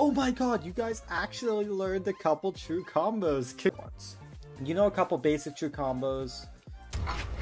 Oh my god, you guys actually learned a couple true combos. You know a couple basic true combos?